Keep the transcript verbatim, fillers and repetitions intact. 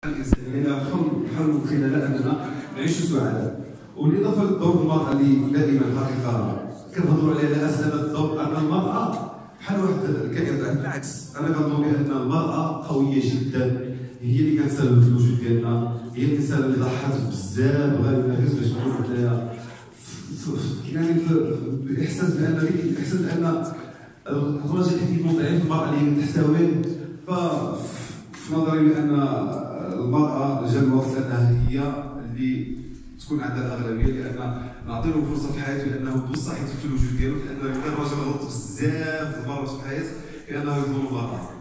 الانسانيه نحاولوا خلال اننا نعيشوا سعداء. وبالاضافه للدور المراه اللي دائما الحقيقه كنهضروا عليها لا اسلم الدور ان المراه بحال واحد الكائن. بالعكس انا كنظن بان المراه قويه جدا، هي اللي كتساهم في الوجود ديالنا، هي اللي كتساهم اللي ضحات بزاف غير باش نكونوا حنايا يعني في احساس بان الاحساس بان الراجل يكون ضعيف المراه اللي تحتويه. ففي نظري بان المراه جا الوقت انها هي اللي تكون عندها الاغلبيه، لان نعطي له فرصه في حياته لانه توسع حيت في الوجود ديالو، لان الراجل غلط بزاف المرات في حياته لانه يظلم المراه.